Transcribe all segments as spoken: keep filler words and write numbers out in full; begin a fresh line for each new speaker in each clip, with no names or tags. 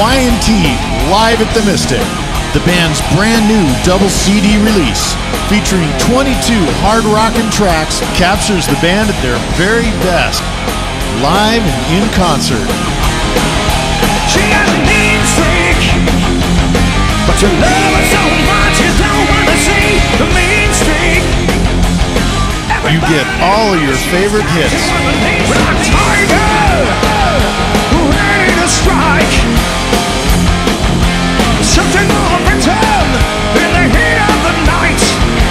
Y and T Live at the Mystic, the band's brand new double C D release featuring twenty-two hard rockin' tracks captures the band at their very best, live and in concert.
She has a mean streak, but you love her so much you don't want to see the mean streak.
You get all of your favorite hits.
Black Tiger, ready to strike. Something more pretend in the heat of the night.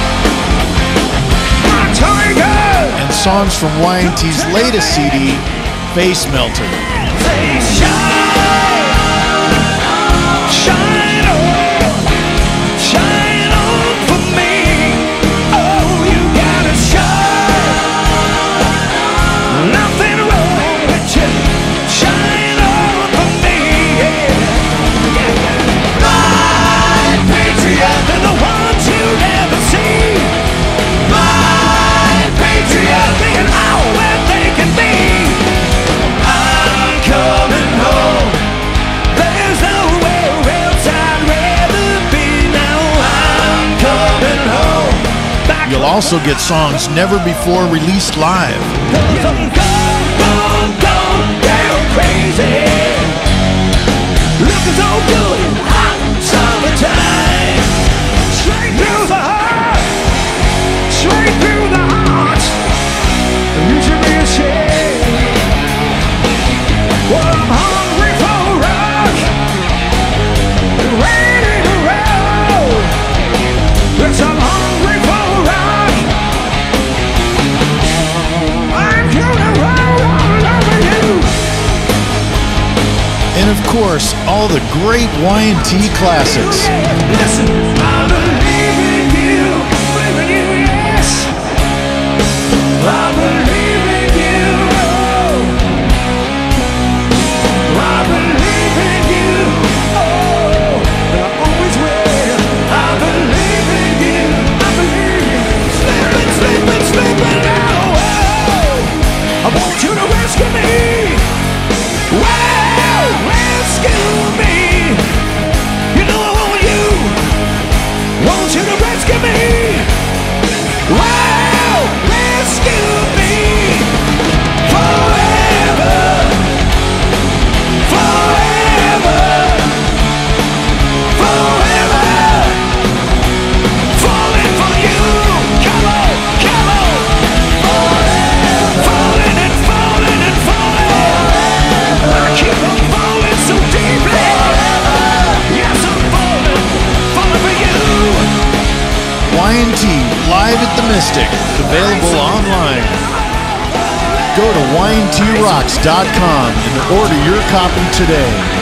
Black Tiger.
And songs from Y and T's latest C D, Face Melter.
They shine, shine on, shine on for me. Oh, you gotta shine. Nothing wrong with you. Shine on for me. Yeah. My patriot, they're the ones you never see. My patriot, being all that they can be. I'm coming home. There's nowhere else I'd rather be now. I'm coming home. Back
You'll also get songs never before released live.
Cause I'm gone, gone, gone, down crazy. Looking so good in hot summertime. Straight through the heart, straight through the heart. You should be ashamed. Well, I'm hungry for rock, ready to roll. Yes, I'm hungry for rock. I'm gonna roll all over you.
And of course, all the great Y and T classics.
Listen, I believe in you, believe in you, yes. I believe in you. I believe in you. Oh, and I always will. I believe in you. I believe in you. Sleeping, sleeping, sleeping now. Oh, I want you to rescue me. Well, rescue me. You know I want you. Want you to rescue me. Well, rescue me. Forever. Forever. Forever. Falling for you. Come on, come on. Forever. Falling and falling and falling. I keep on falling so deeply. Yes, I'm falling, falling for you.
Y and T Live at the Mystic, available online. Go to Y and T rocks dot com and order your copy today.